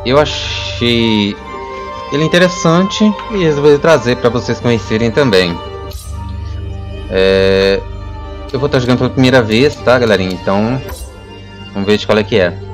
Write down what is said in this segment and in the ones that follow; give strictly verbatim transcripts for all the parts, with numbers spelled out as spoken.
eu achei ele interessante e resolvi trazer para vocês conhecerem também. É, eu vou estar jogando pela primeira vez, tá, galerinha? Então, vamos ver de qual é que é.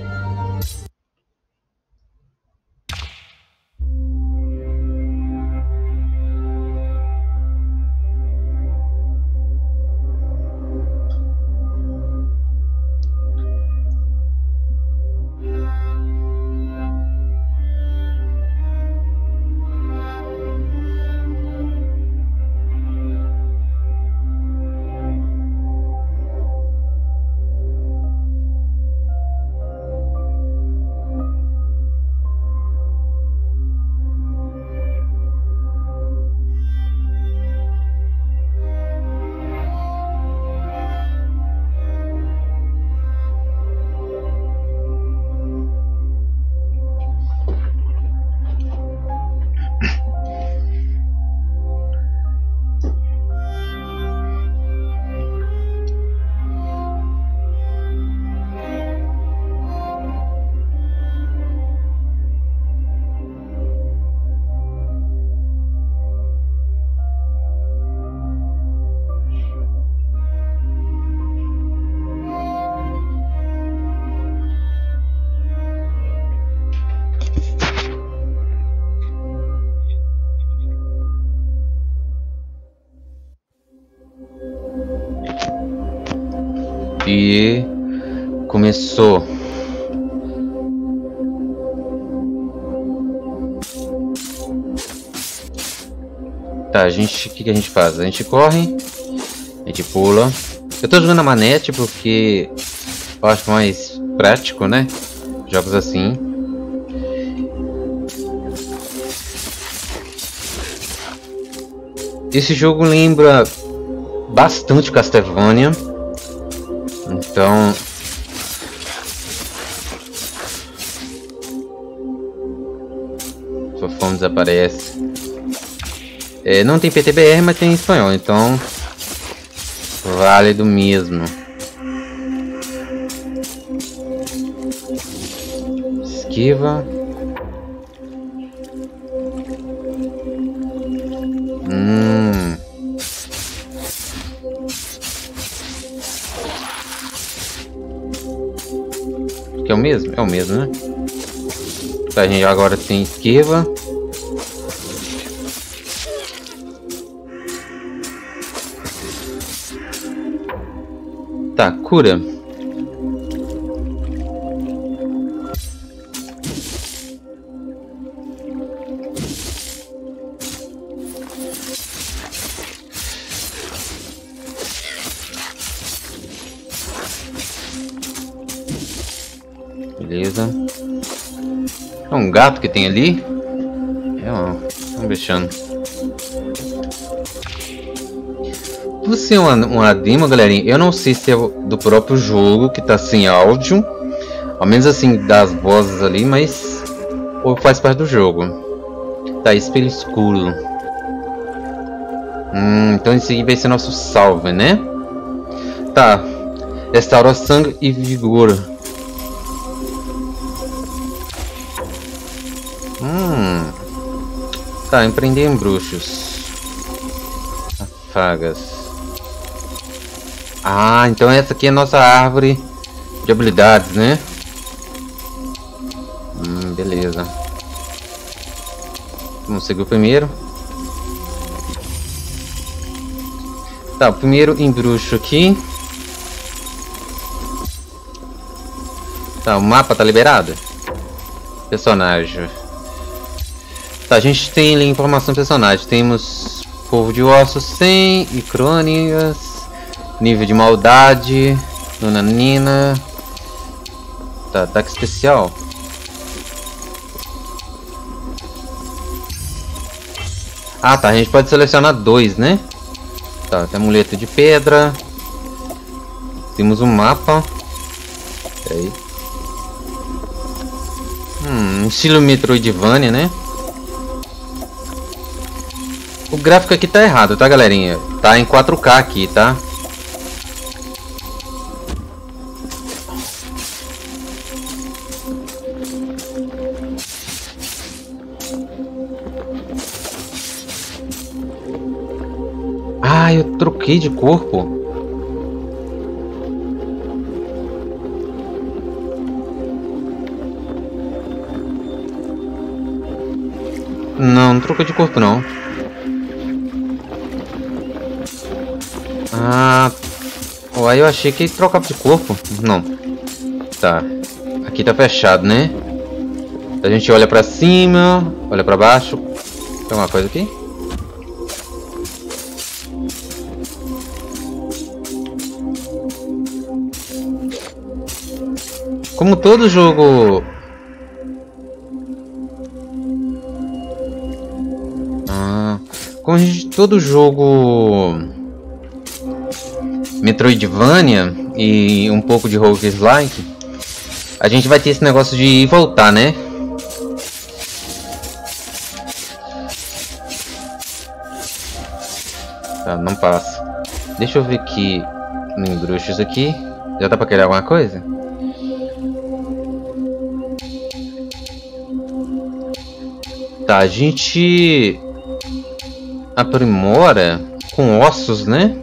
E começou. Tá, a gente, o que, que a gente faz? A gente corre, a gente pula. Eu tô jogando a manete porque eu acho mais prático, né? Jogos assim. Esse jogo lembra bastante Castlevania. Então, sua fome desaparece. É, não tem P T B R, mas tem em espanhol, então válido mesmo. Esquiva. Hum. Que é o mesmo? É o mesmo, né? A gente agora tem esquiva. Tá, cura. Beleza. É um gato que tem ali? É um, um bichano. Você é uma, uma demo, galerinha. Eu não sei se é do próprio jogo que tá sem áudio, ao menos assim das vozes ali, mas ou faz parte do jogo. Tá, espelho escuro. Hum, então esse aqui vai ser nosso salve, né? Tá. Restaura sangue e vigor. Hum. Tá, empreender em bruxos. Afagas. Ah, então essa aqui é a nossa árvore de habilidades, né? Hum, beleza. Vamos seguir o primeiro. Tá, o primeiro embruxo aqui. Tá, o mapa tá liberado? Personagem. Tá, a gente tem ali informação do personagem. Temos povo de ossos cem e crônicas. Nível de maldade, Nunanina. Tá, ataque especial. Ah, tá, a gente pode selecionar dois, né? Tá, tem amuleto de pedra. Temos um mapa. Peraí. Hum, estilo Metroidvania, né? O gráfico aqui tá errado, tá, galerinha? Tá em quatro K aqui, tá? Ah, eu troquei de corpo. Não, não trocou de corpo não. Ah, uai, eu achei que trocava de corpo. Não. Tá. Aqui tá fechado, né? A gente olha pra cima, olha pra baixo. Tem alguma coisa aqui? Como todo jogo... Ah, como a gente, todo jogo... Metroidvania e um pouco de roguelike, a gente vai ter esse negócio de ir e voltar, né? Tá, não passa. Deixa eu ver aqui no embruxos aqui. Já dá pra querer alguma coisa? Tá, a gente aprimora com ossos, né?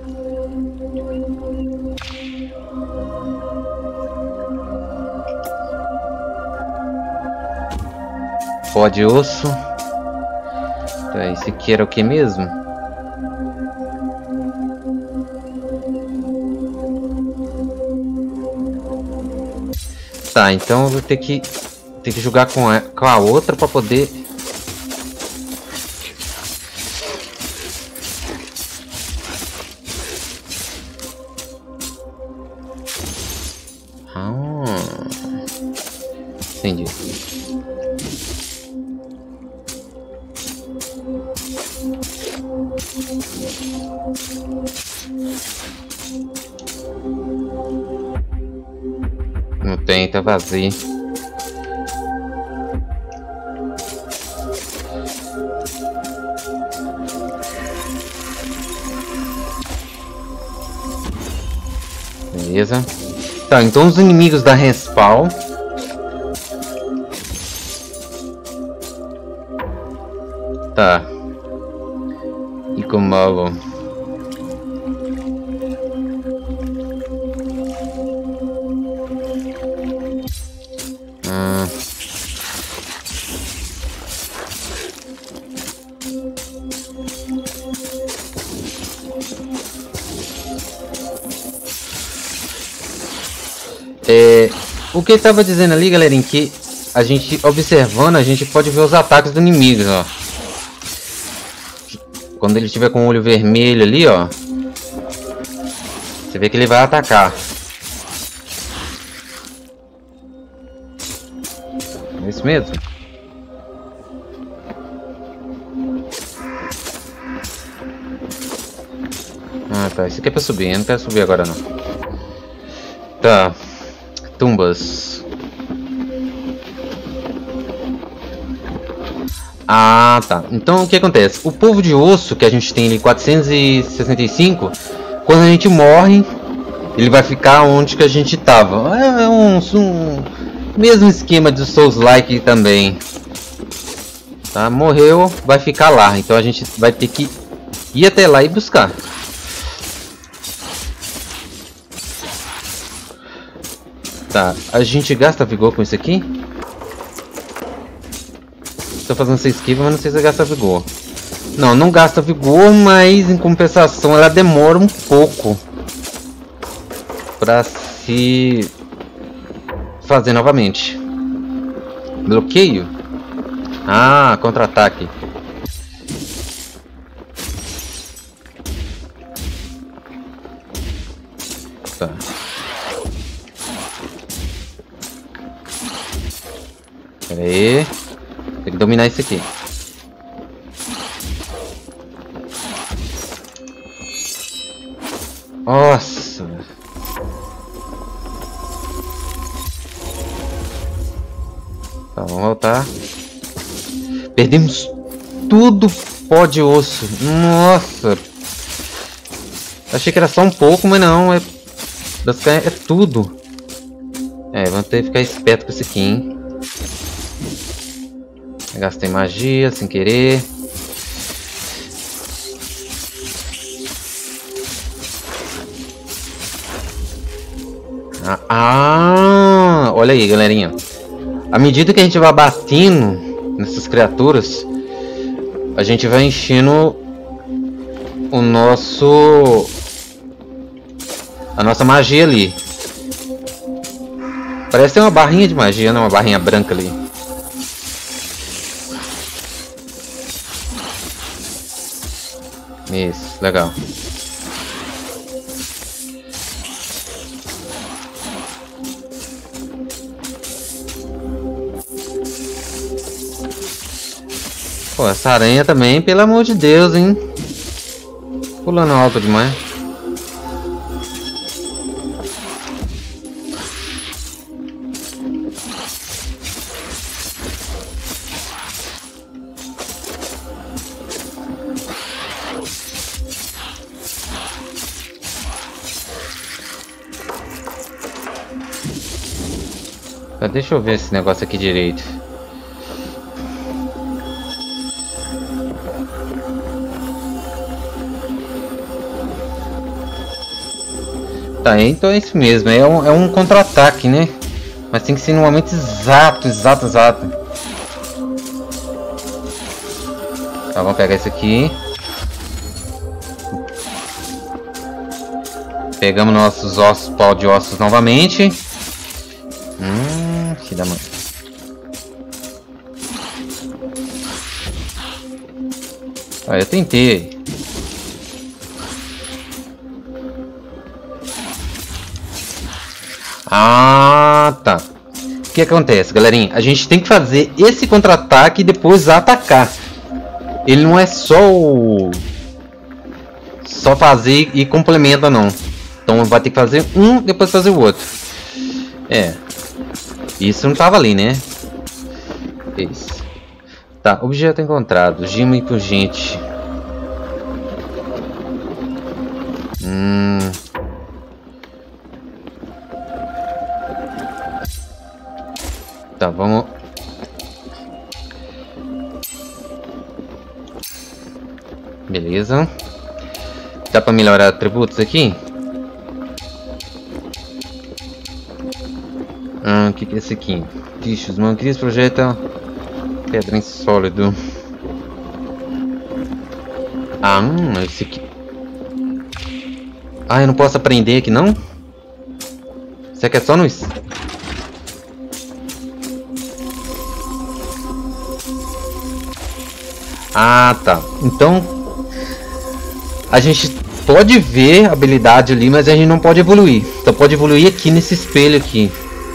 Pó de osso. Tá, esse aqui era o que mesmo? Tá, então eu vou ter que ter que jogar com a, com a outra para poder. Ah, entendi. Não tem, tá vazio. Beleza. Tá, então os inimigos da respawn. Tá. E como hum. É, o que ele tava dizendo ali, galerinha, que a gente observando, a gente pode ver os ataques do inimigo, ó. Quando ele estiver com o olho vermelho ali, ó, você vê que ele vai atacar. É isso mesmo? Ah, tá. Isso aqui é pra subir. Eu não quero subir agora, não. Tá. Tumbas. Ah, tá. Então o que acontece? O polvo de osso que a gente tem ali, quatrocentos e sessenta e cinco, quando a gente morre, ele vai ficar onde que a gente tava. É um, um mesmo esquema de Souls-like também. Tá? Morreu, vai ficar lá. Então a gente vai ter que ir até lá e buscar. Tá, a gente gasta vigor com isso aqui? Tô fazendo essa esquiva, mas não sei se gasta vigor. Não, não gasta vigor, mas em compensação ela demora um pouco pra se fazer novamente. Bloqueio? Ah, contra-ataque. Tá. Pera aí. Tem que dominar isso aqui. Nossa. Tá, vamos voltar. Perdemos tudo pó de osso. Nossa. Achei que era só um pouco, mas não. É, é tudo. É, vamos ter que ficar esperto com isso aqui, hein. Gastei magia sem querer. Ah, ah, olha aí, galerinha. À medida que a gente vai batendo nessas criaturas, a gente vai enchendo o nosso... a nossa magia ali. Parece ter uma barrinha de magia, né? Uma barrinha branca ali. Isso, legal. Pô, essa aranha também, pelo amor de Deus, hein? Pulando alto demais. Deixa eu ver esse negócio aqui direito. Tá, então é isso mesmo. É um, é um contra-ataque, né? Mas tem que ser no momento exato, exato, exato. Tá, vamos pegar esse aqui. Pegamos nossos ossos, pau de ossos novamente. Hum, que da mãe. Ah, eu tentei. Ah, tá. O que acontece, galerinha? A gente tem que fazer esse contra-ataque e depois atacar. Ele não é só o... só fazer e complementa, não. Então vai ter que fazer um e depois fazer o outro. É. Isso não tava ali, né? Isso. Tá, objeto encontrado. Gema impungente. Hum. Tá, vamos... Beleza. Dá pra melhorar atributos aqui? Ah, o que, que é esse aqui? Bichos, mancrias projeta pedra em sólido. Ah, hum, esse aqui. Ah, eu não posso aprender aqui não? Será que é só no... Ah, tá. Então a gente pode ver a habilidade ali, mas a gente não pode evoluir. Então pode evoluir aqui nesse espelho aqui.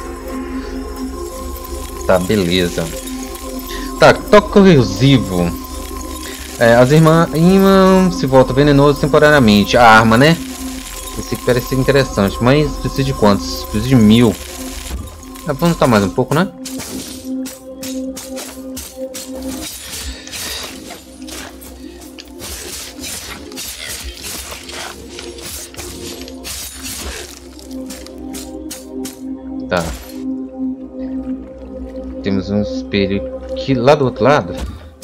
Tá, beleza. Tá, toque corrosivo. É, as irmãs imã se volta venenoso temporariamente. A arma, né? Esse aqui parece ser interessante. Mas precisa de quantos? Precisa de mil. Ah, vamos lutar mais um pouco, né? Tá. Temos um espelho aqui lá do outro lado.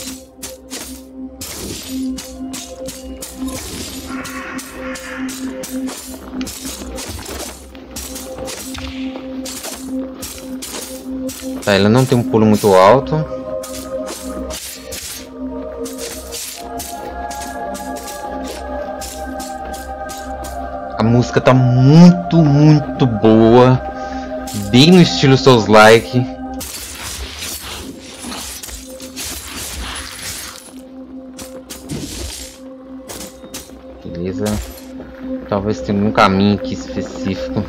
Tá, ela não tem um pulo muito alto. A música tá muito, muito boa. Bem no estilo Souls-like. Beleza. Talvez tenha um caminho aqui específico.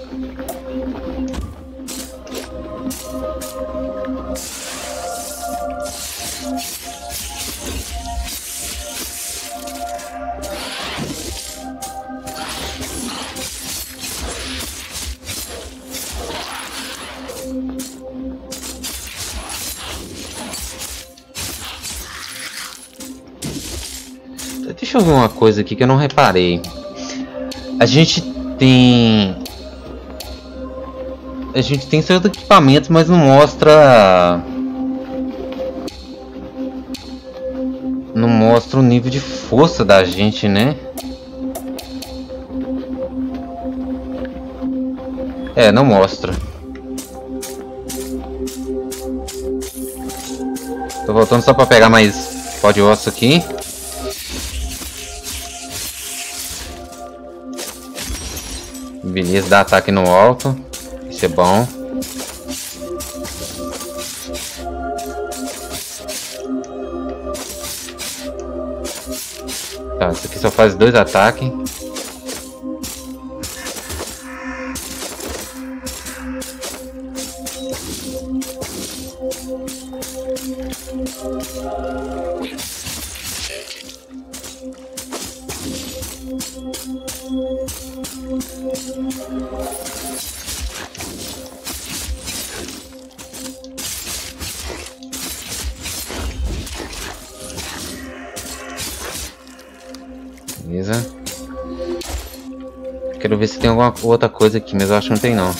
Deixa eu ver uma coisa aqui que eu não reparei. A gente tem... A gente tem certos equipamentos, mas não mostra... não mostra o nível de força da gente, né? É, não mostra. Tô voltando só pra pegar mais pó de osso aqui. Beleza, dá ataque no alto. Isso é bom. Tá, isso aqui só faz dois ataques. Beleza. Quero ver se tem alguma outra coisa aqui, mas eu acho que não tem não.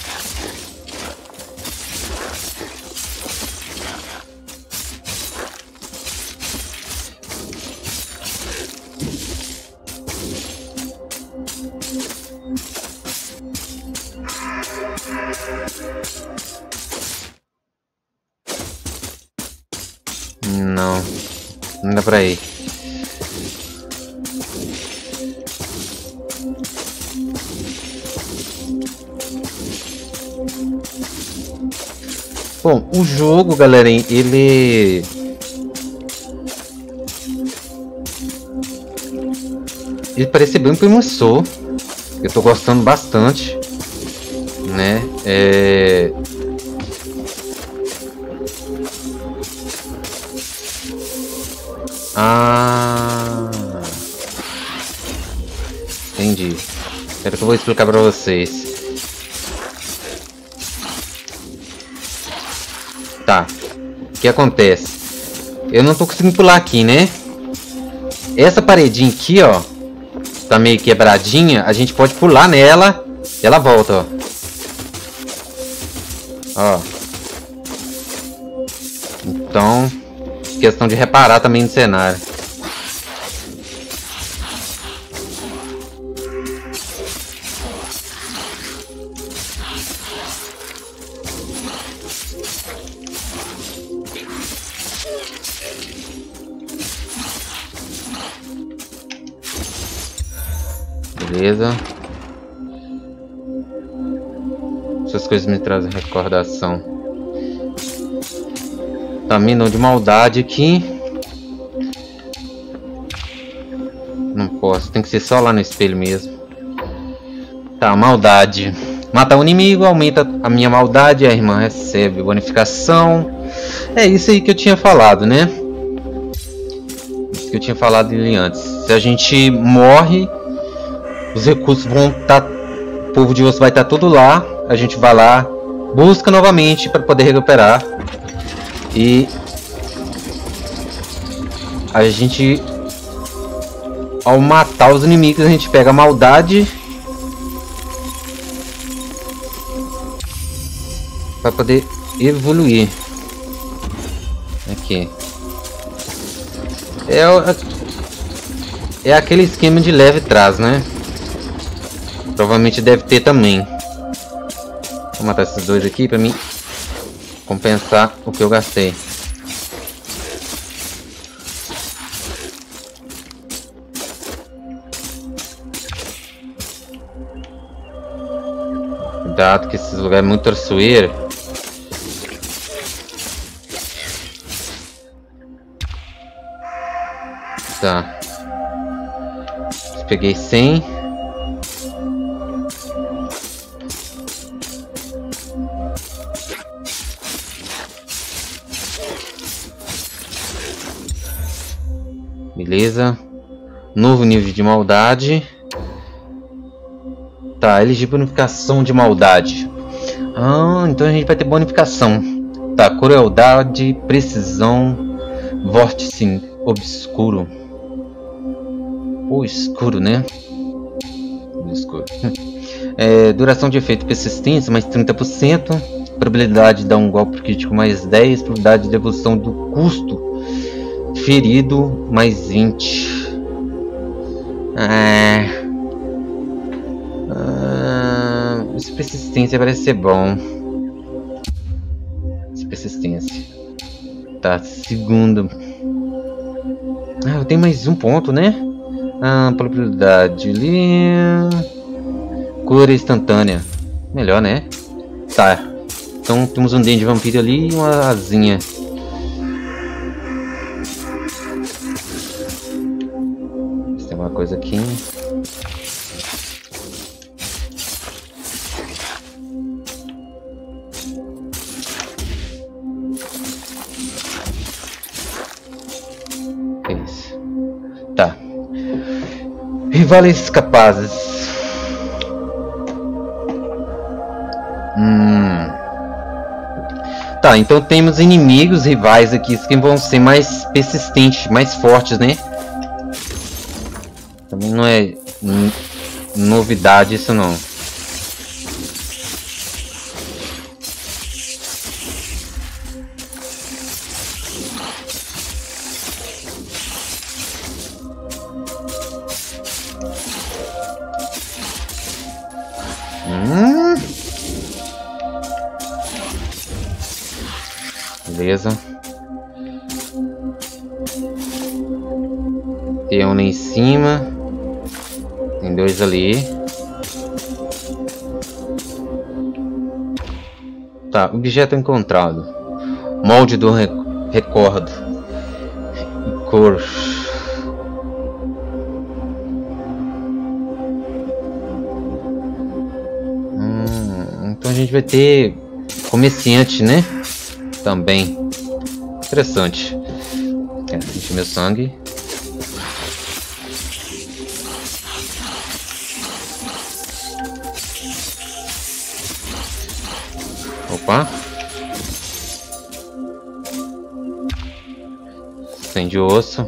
Não, não dá pra ir. Bom, o jogo, galerinha, ele... Ele parece bem promissor. Eu tô gostando bastante, né? É... Ah... Entendi. Espera que eu vou explicar pra vocês. Tá, o que acontece? Eu não tô conseguindo pular aqui, né? Essa paredinha aqui, ó, tá meio quebradinha. A gente pode pular nela e ela volta, ó. Ó. Então, questão de reparar também no cenário. Beleza. Essas coisas me trazem recordação. Tá vindo de maldade aqui. Não posso, tem que ser só lá no espelho mesmo. Tá, maldade. Mata o inimigo, aumenta a minha maldade. A irmã recebe bonificação. É isso aí que eu tinha falado, né? Isso que eu tinha falado ali antes. Se a gente morre, os recursos vão estar, o povo de osso vai estar tudo lá. A gente vai lá, busca novamente para poder recuperar. E a gente, ao matar os inimigos, a gente pega a maldade para poder evoluir. Aqui é, é aquele esquema de leve trás, né? Provavelmente deve ter também. Vou matar esses dois aqui pra mim compensar o que eu gastei. Cuidado que esse lugar é muito traiçoeiro. Tá. Peguei cem. Beleza. Novo nível de maldade. Tá, elegir bonificação de maldade. Ah, então a gente vai ter bonificação. Tá, crueldade, precisão, vórtice obscuro. Ou escuro, né? Escuro. É, duração de efeito persistência, mais trinta por cento. Probabilidade de dar um golpe crítico, mais dez. Probabilidade de devolução do custo ferido, mais vinte. Ah, ah, essa persistência parece ser bom. Essa persistência. Tá, segundo. Ah, eu tenho mais um ponto, né? Ah, probabilidade ali. Cura instantânea. Melhor, né? Tá. Então temos um dente de vampiro ali e uma asinha. Tem uma coisa aqui. É isso. Tá. Rivais capazes. Hum. Tá, então temos inimigos rivais aqui que vão ser mais persistentes, mais fortes, né? Também não é novidade isso não. Hum. Beleza. Tem um lá em cima. Tem dois ali. Tá, objeto encontrado. Molde do rec recordo. Cor. Hum, então a gente vai ter comerciante, né? Também. Interessante. É, enche meu sangue. Opa. Acende o osso.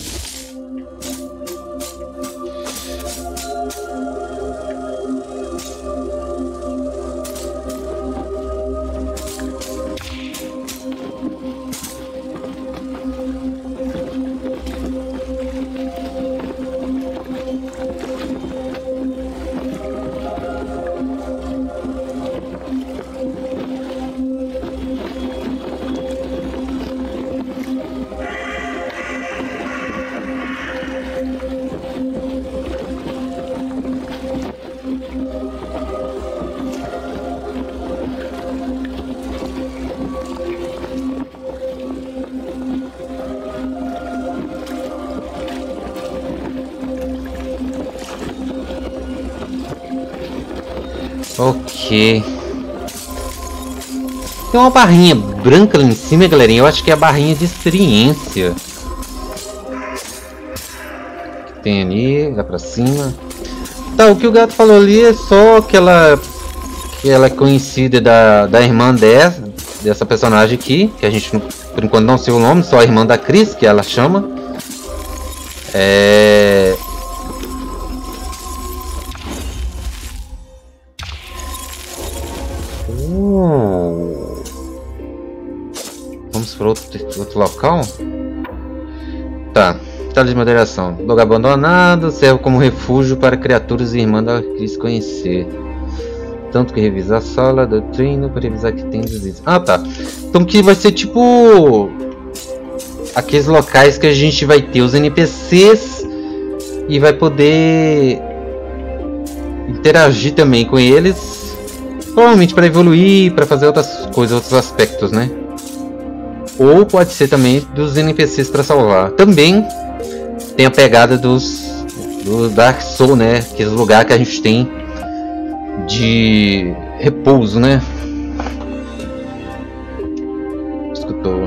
Ok. Tem uma barrinha branca lá em cima, galerinha. Eu acho que é a barrinha de experiência. Tem ali, lá pra cima. Tá, o que o gato falou ali é só que ela, que ela é conhecida da, da irmã dessa, dessa personagem aqui. Que a gente, por enquanto, não sei o nome. Só a irmã da Cris, que ela chama. É... Vamos para outro, outro local? Tá, tela de moderação. Lugar abandonado, serve como refúgio para criaturas e irmãs da Cris conhecer. Tanto que revisa a sala do treino para revisar que tem desígnios. Ah, tá. Então que vai ser tipo aqueles locais que a gente vai ter os N P Cs e vai poder interagir também com eles. Provavelmente para evoluir, para fazer outras coisas, outros aspectos, né? Ou pode ser também dos N P Cs para salvar. Também tem a pegada dos do Dark Souls, né? Aqueles lugares que a gente tem de repouso, né? Escutou.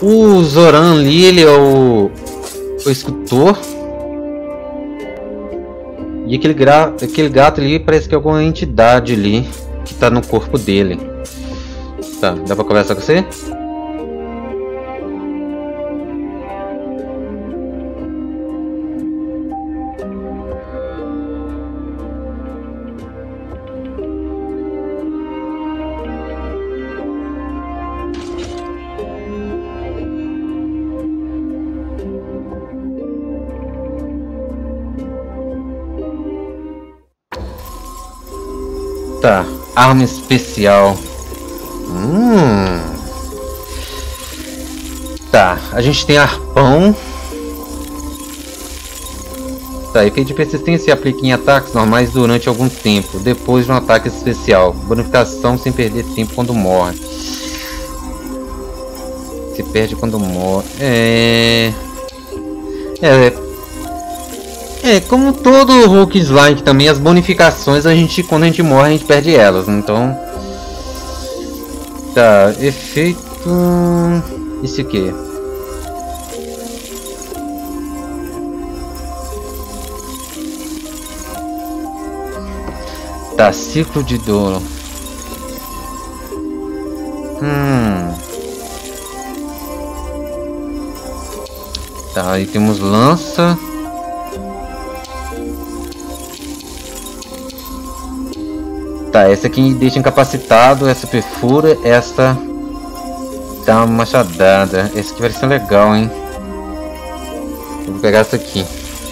O Zoran ali, ele é o, o escultor. E aquele, gra, aquele gato ali parece que é alguma entidade ali que tá no corpo dele. Tá, dá pra conversar com você? Tá, arma especial. Hum. Tá, a gente tem arpão. Tá, efeito de persistência aplica em ataques normais durante algum tempo, depois de um ataque especial. Bonificação sem perder tempo quando morre. Se perde quando morre. É... É... É, como todo Hulk Slime também, as bonificações, a gente, quando a gente morre, a gente perde elas, então... Tá, efeito... Isso aqui. Tá, ciclo de dor. Hum... Tá, aí temos lança... Tá, essa aqui deixa incapacitado, essa perfura, essa dá uma machadada. Esse aqui vai ser legal, hein? Eu vou pegar essa aqui.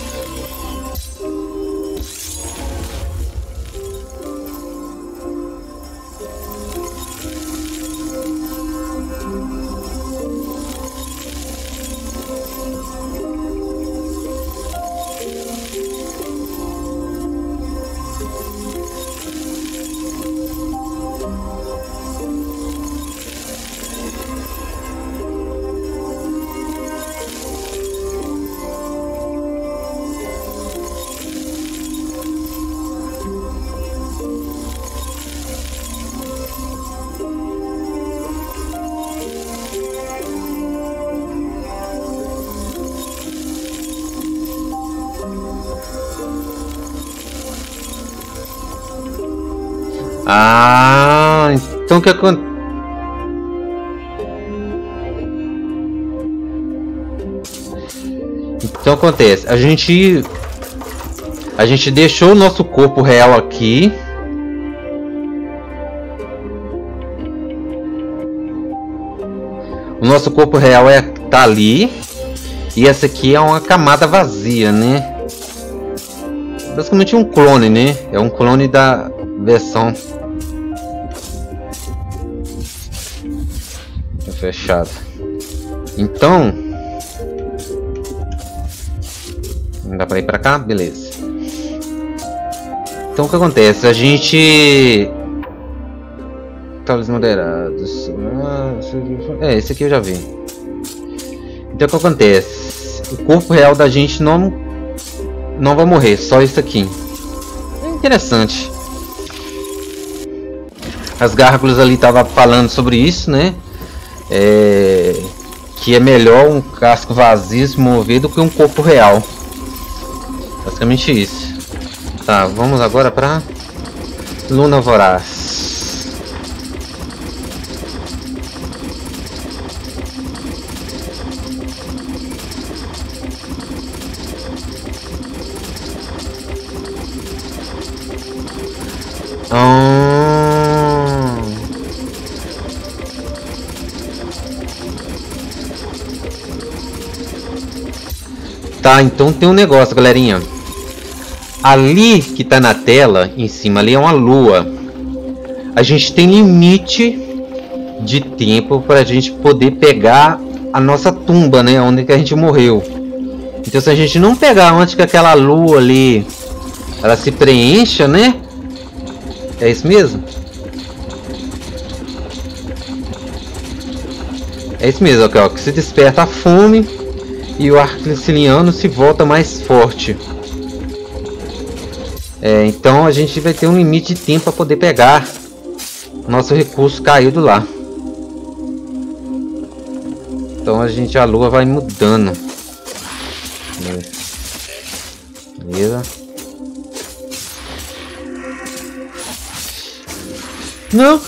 Ah, então o que acontece? Então acontece, a gente a gente deixou o nosso corpo real aqui. O nosso corpo real é tá ali e essa aqui é uma camada vazia, né? Basicamente um clone, né? É um clone da versão fechado. Então não dá para ir para cá, beleza. Então o que acontece? A gente talos moderados. É, esse aqui eu já vi. Então o que acontece? O corpo real da gente não não vai morrer, só isso aqui. É interessante. As gárgulas ali estavam falando sobre isso, né? É, que é melhor um casco vazio se mover do que um corpo real. Basicamente isso. Tá, vamos agora para Luna Voraz. Hum... Tá, então tem um negócio, galerinha. Ali que tá na tela, em cima, ali é uma lua. A gente tem limite de tempo para a gente poder pegar a nossa tumba, né? Onde que a gente morreu. Então se a gente não pegar antes que aquela lua ali ela se preencha, né? É isso mesmo? É isso mesmo, ó, que se desperta a fome e o arcliciliano se volta mais forte. É, então a gente vai ter um limite de tempo para poder pegar nosso recurso caído lá. Então a gente, a lua vai mudando. Beleza. Não!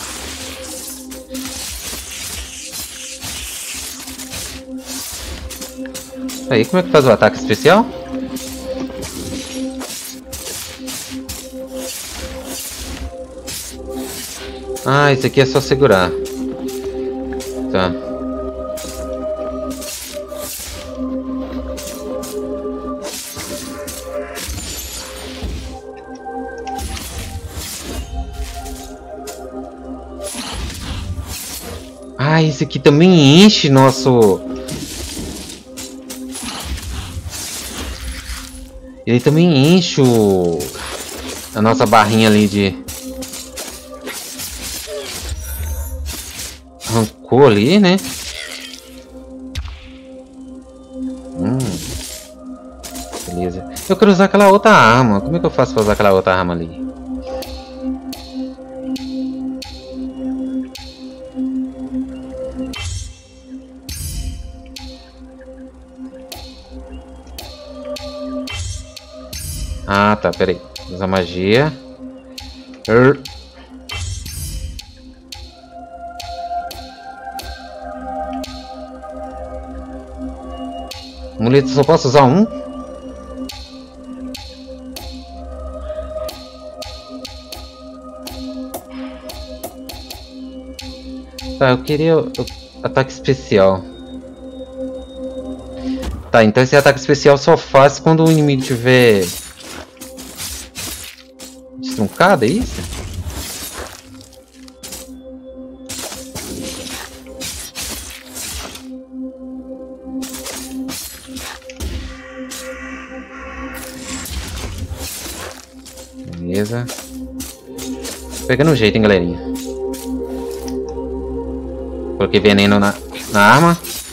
Aí, como é que faz o ataque especial? Ah, esse aqui é só segurar. Tá. Ah, esse aqui também enche nosso... Ele também enche o... a nossa barrinha ali de... Arrancou ali, né? Hum. Beleza. Eu quero usar aquela outra arma. Como é que eu faço pra usar aquela outra arma ali? Ah, tá, peraí. Usa magia. Er. Amuleto, só posso usar um? Tá, eu queria o ataque especial. Tá, então esse ataque especial só faz quando o inimigo tiver... destruncado, é isso? Beleza. Pegando o jeito, hein, galerinha. Coloquei veneno na, na arma.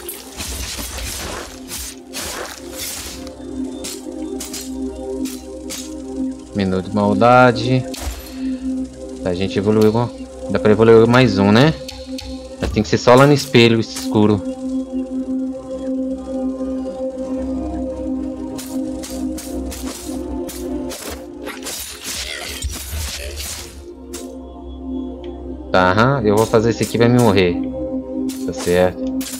Minuto de maldade. Tá, a gente evoluiu. Dá pra evoluir mais um, né? Mas tem que ser só lá no espelho escuro. Tá, aham. Eu vou fazer esse aqui, vai me morrer. Tá certo.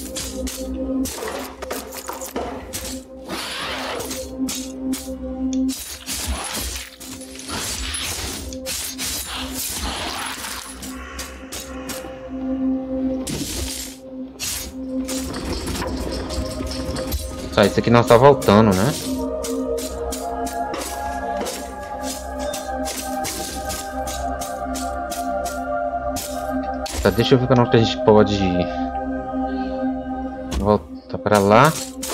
Tá, isso aqui não tá voltando, né? Tá, deixa eu ver como que a gente pode voltar pra lá.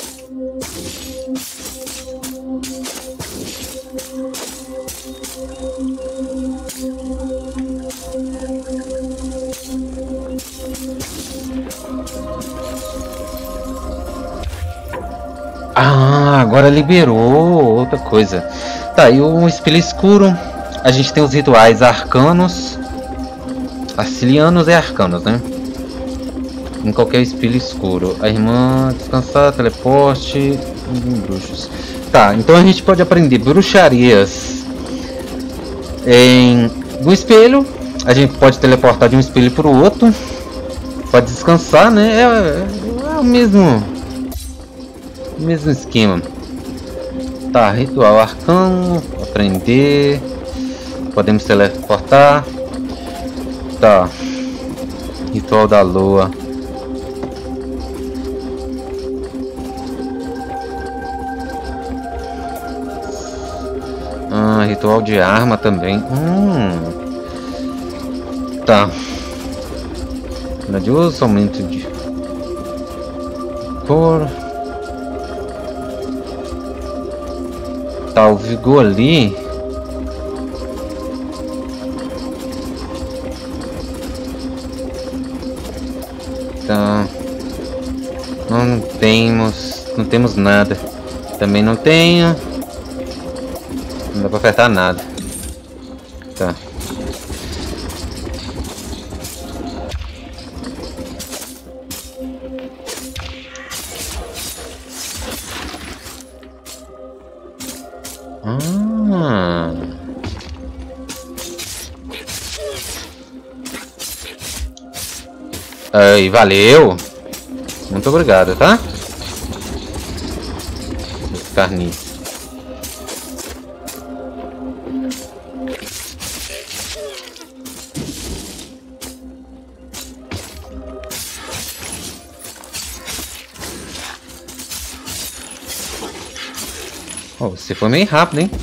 Ah, agora liberou outra coisa. Tá, e o espelho escuro. A gente tem os rituais arcanos. Arcilianos e arcanos, né? Em qualquer espelho escuro. A irmã descansar, teleporte. Bruxos. Tá, então a gente pode aprender bruxarias em um espelho. A gente pode teleportar de um espelho para o outro. Pode descansar, né? É, é o mesmo. Mesmo esquema. Tá, ritual arcano, aprender. Podemos teleportar. Tá. Ritual da lua. Ah, ritual de arma também. Hum. Tá. De uso, aumento de cor. Tá, o vigor ali. Tá. Não temos. Não temos nada. Também não tenho. Não dá pra apertar nada. Tá. Ah. Aí, valeu. Muito obrigado, tá? Carniça. Oh, você foi meio rápido, hein?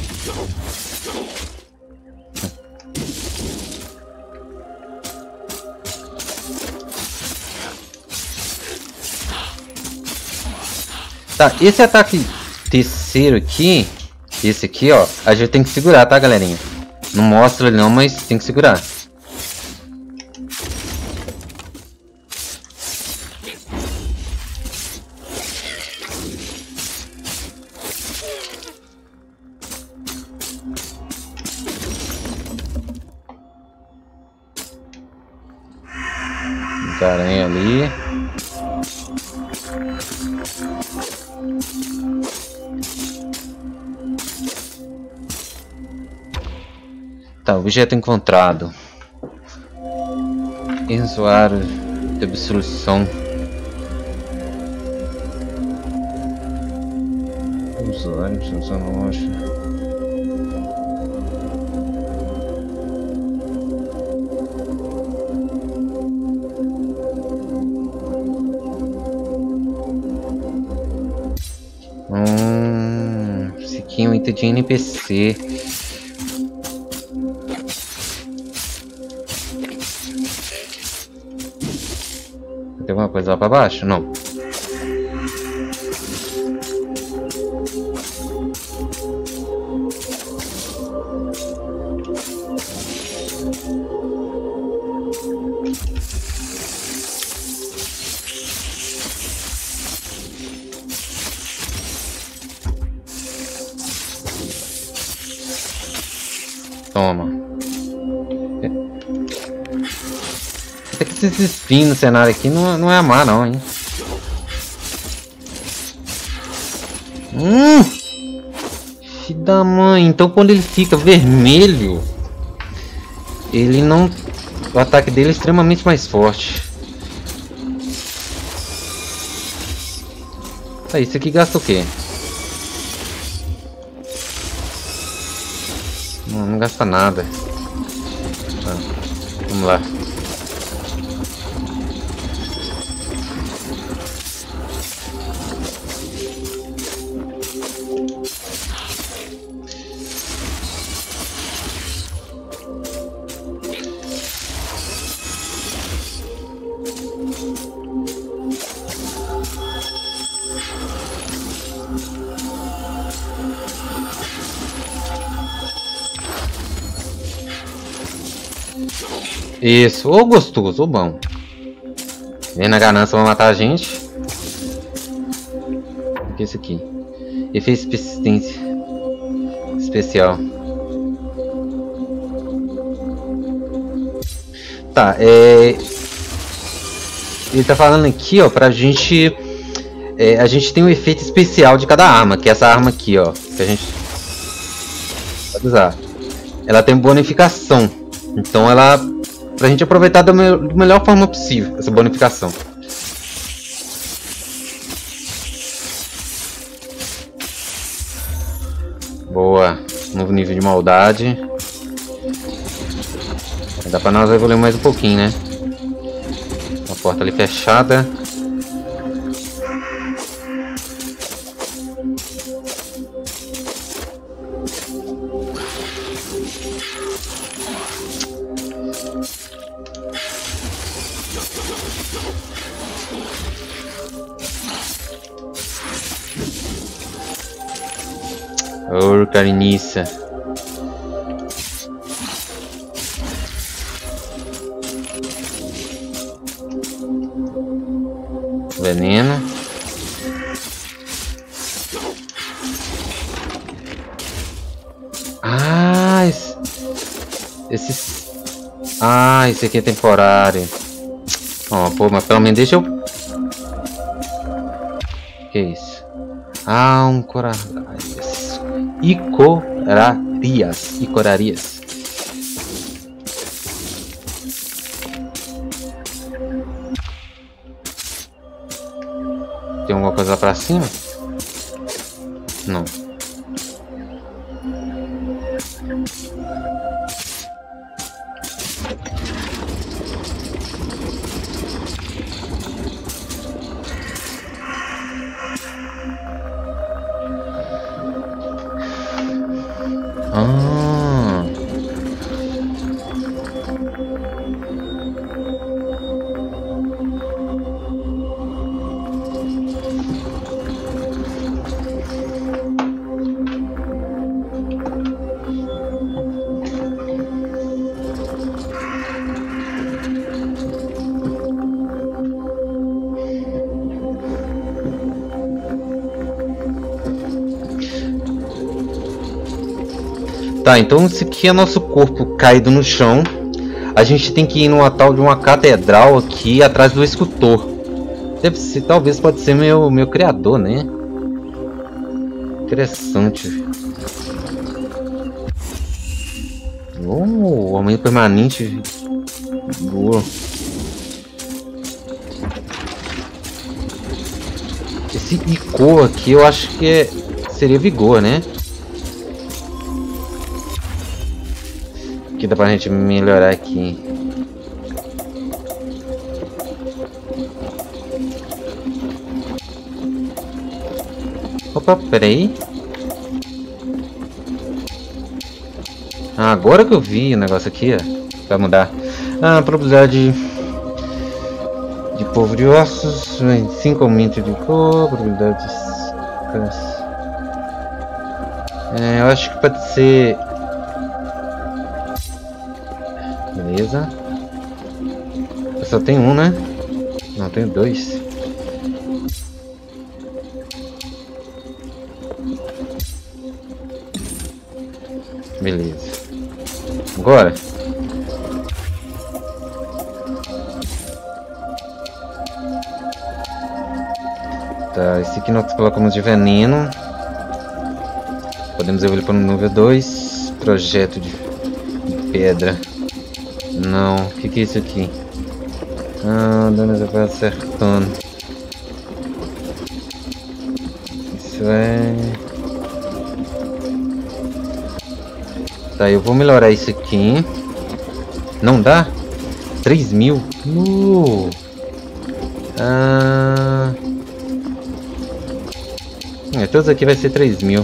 Tá, esse ataque terceiro aqui, esse aqui, ó, a gente tem que segurar, tá, galerinha? Não mostra ele não, mas tem que segurar. Aranha ali. Tá, objeto encontrado. Usuário de obstrução. Usuário de obstrução, não acho. Hum, esse aqui é um item de N P C. Tem alguma coisa lá pra baixo? Não. Toma. Até que esses espinhos no cenário aqui não, não é amar não, hein? Hum! Filho da mãe. Então quando ele fica vermelho, ele não... o ataque dele é extremamente mais forte. Tá, isso aqui gasta o quê? Não, não gasta nada. Tá, vamos lá. Isso, ô gostoso, ô bom. Vem na ganância pra matar a gente. O que é isso aqui? Efeito persistência especial. Tá, é... ele tá falando aqui, ó, pra gente... É, a gente tem um efeito especial de cada arma, que é essa arma aqui, ó. Que a gente pode usar. Ela tem bonificação. Então ela... pra gente aproveitar da, me da melhor forma possível essa bonificação. Boa, novo nível de maldade. Dá pra nós evoluir mais um pouquinho, né? A porta ali fechada. Oh, carniça. Veneno. Ah, esse... esse... Ah, esse aqui é temporário. Ó, pô, mas pelo menos deixa eu... Que isso? Ah, um coração. Icorarias. Icorarias. Tem alguma coisa lá pra cima? Não. Ah. Tá, então esse aqui é nosso corpo caído no chão. A gente tem que ir numa tal de uma catedral aqui atrás do escultor. Deve ser, talvez pode ser meu, meu criador, né? Interessante. Oh, aumento permanente. Boa. Esse icor aqui eu acho que é, seria vigor, né? Que dá pra gente melhorar aqui. Opa, peraí. Ah, agora que eu vi o negócio aqui, ó. Vai mudar. Ah, probabilidade de polvo de ossos. cinco aumento de cor. Probabilidade de... É, eu acho que pode ser... Beleza. Eu só tenho um, né? Não, tenho dois. Beleza. Agora. Tá, esse aqui nós colocamos de veneno. Podemos evoluir para o nível dois. Projeto de, de pedra. Não, o que, que é isso aqui? Ah, dano vai acertando. Isso é... Tá, eu vou melhorar isso aqui. Não dá? três mil? Uh. Ah... É, todos aqui vai ser três mil.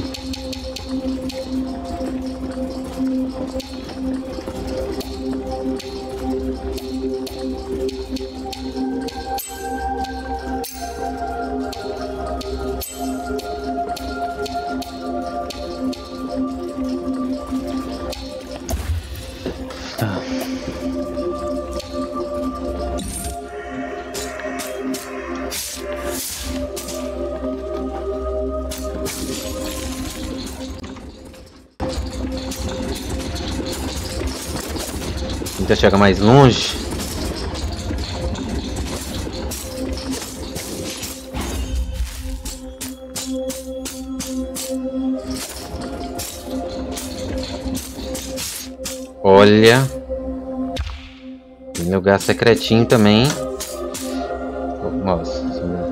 Tenta chegar mais longe. Olha. Tem lugar secretinho também. Nossa.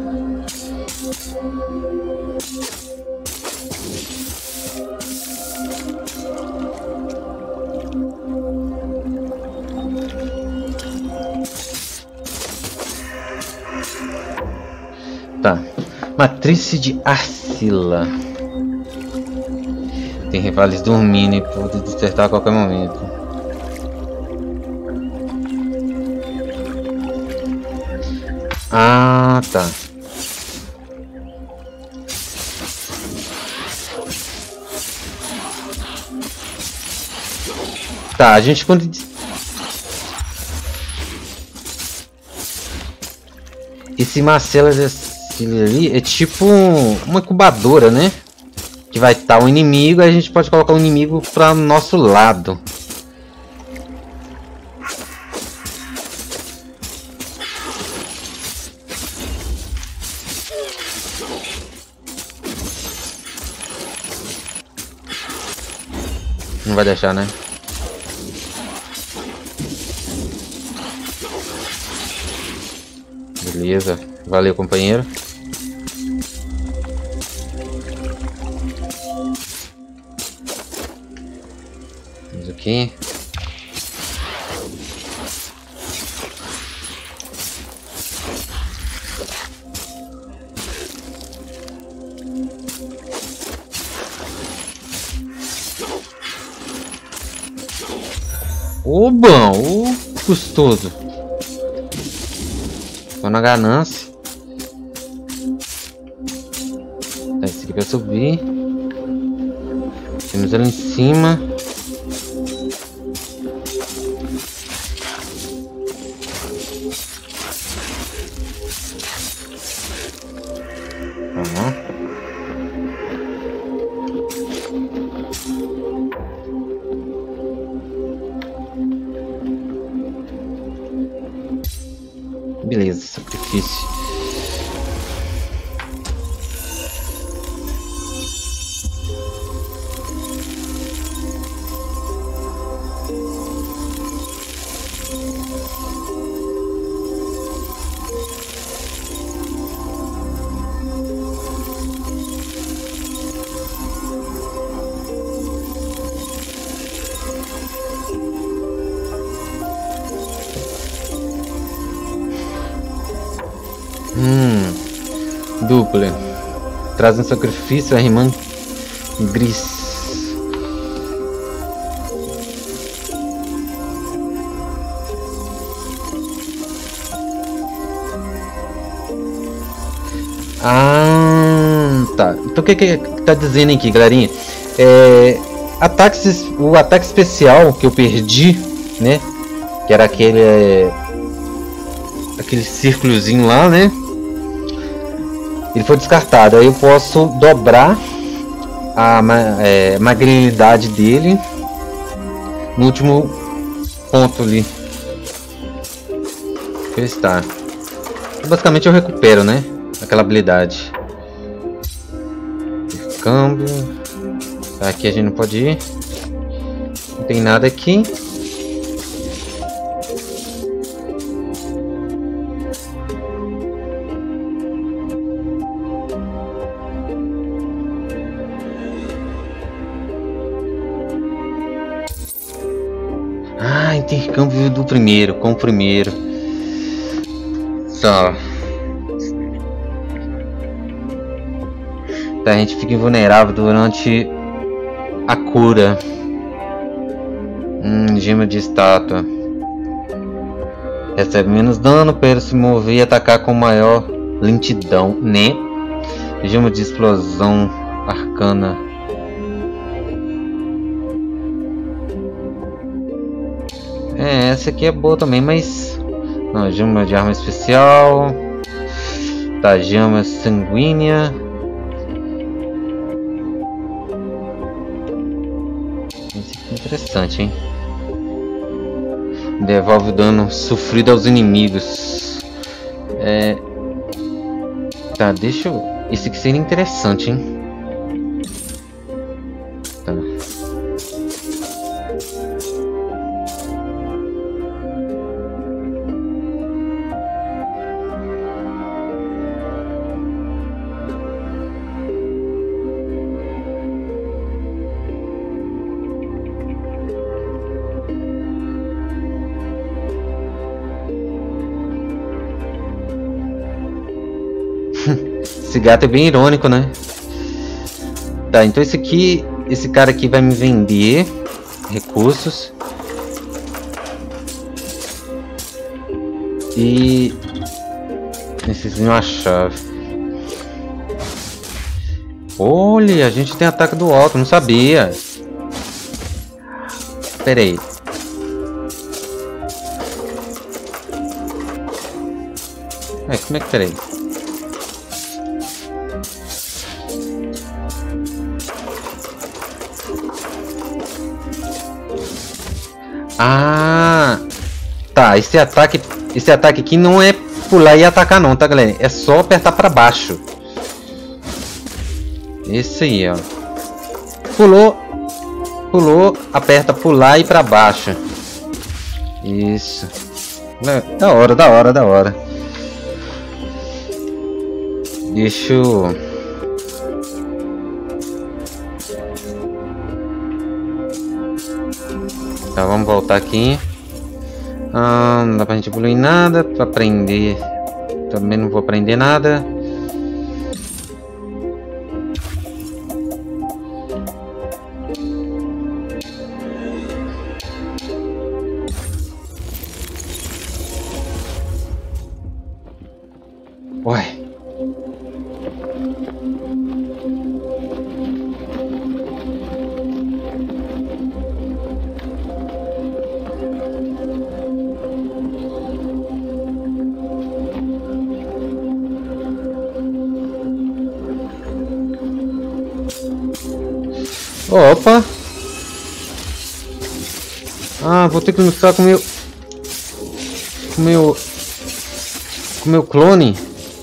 Tá. Matriz de Arcila. Tem rivais dormindo e pode despertar a qualquer momento. Ah, tá. Tá, a gente quando... Esse Marcelo ali é tipo uma incubadora, né? Que vai estar o inimigo, aí a gente pode colocar o inimigo para nosso lado. Não vai deixar, né? Beleza. Valeu, companheiro. Vamos aqui. Ô, bom, ô, custoso. Tô na ganância. Tá, esse aqui vai subir. Temos ali em cima. Uhum. Beleza, sacrifício. Hum, dupla. Traz um sacrifício a irmã Gris. Ah, tá. Então o que que tá dizendo aqui, galerinha? É, ataques, o ataque especial que eu perdi, né? Que era aquele é, aquele círculozinho lá, né? Ele foi descartado. Aí eu posso dobrar a é, magrilidade dele no último ponto ali. Deixa eu estar. Basicamente eu recupero, né? Aquela habilidade. Câmbio. Aqui a gente não pode ir. Não tem nada aqui. Ah, intercâmbio do primeiro com o primeiro. Só. Tá, a gente fica invulnerável durante a cura. Hum, gema de estátua. Recebe menos dano para se mover e atacar com maior lentidão, né? Gema de explosão arcana. É, essa aqui é boa também, mas... Não, gema de arma especial. Tá, gema sanguínea. Esse aqui é interessante, hein? Devolve o dano sofrido aos inimigos. É... Tá, deixa eu... Esse aqui seria interessante, hein? Tá. Esse gato é bem irônico, né? Tá, então esse aqui, esse cara aqui vai me vender recursos. E preciso de uma chave. Olha, a gente tem ataque do alto, não sabia. Pera aí. É, como é que pera aí? Ah, tá. Esse ataque, esse ataque aqui não é pular e atacar não, tá, galera? É só apertar pra baixo. Esse aí, ó. Pulou. pulou, aperta pular e pra baixo. Isso. Da hora, da hora, da hora. Deixa eu... Tá, vamos voltar aqui. Ah, não dá pra gente evoluir nada. Pra aprender, também não vou aprender nada. Ué. Opa! Ah, vou ter que lutar com o meu... Com o meu... Com o meu clone.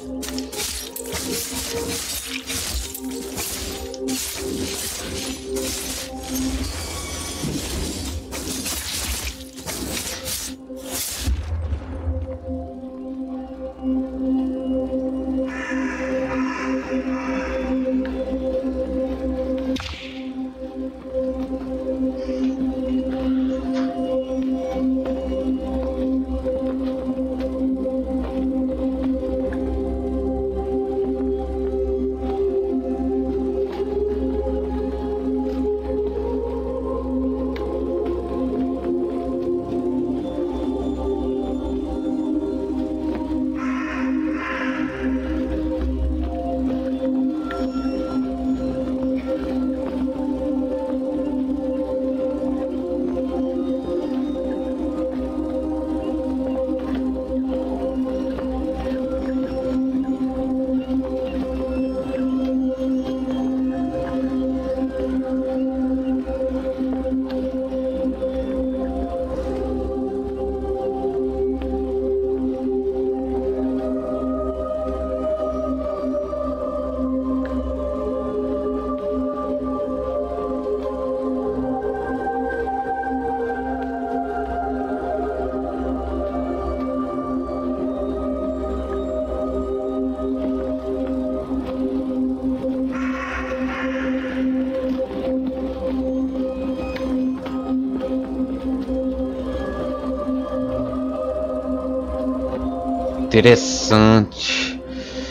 Interessante.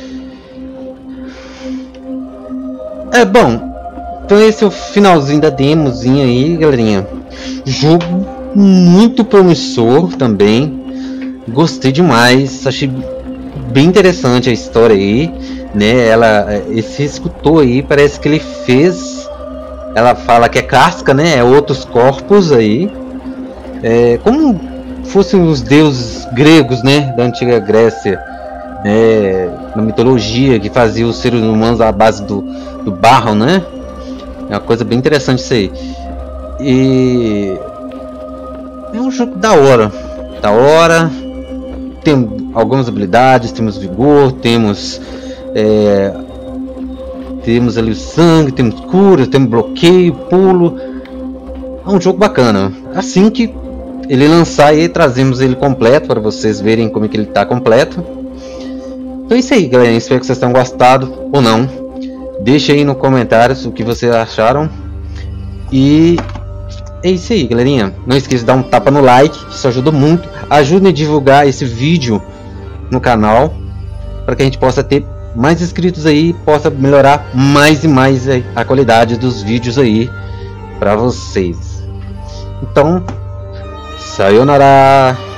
É bom. Então esse é o finalzinho da demozinha aí, galerinha. Jogo muito promissor também. Gostei demais. Achei bem interessante a história aí, né? Ela, esse escutou aí, parece que ele fez. Ela fala que é casca, né? É outros corpos aí. É, como fossem os deuses gregos, né, da antiga Grécia, é, na mitologia, que fazia os seres humanos à base do, do barro, né? É uma coisa bem interessante isso aí. E é um jogo da hora, da hora. Tem algumas habilidades, temos vigor, temos é, temos ali o sangue, temos cura, temos bloqueio, pulo. É um jogo bacana. Assim que ele lançar e trazemos ele completo para vocês verem como é que ele está completo. Então é isso aí, galera. Espero que vocês tenham gostado ou não. Deixa aí nos comentários o que vocês acharam. E é isso aí, galerinha. Não esqueça de dar um tapa no like, isso ajuda muito. Ajuda a divulgar esse vídeo no canal, para que a gente possa ter mais inscritos aí, possa melhorar mais e mais a qualidade dos vídeos aí para vocês. Então, sayonara!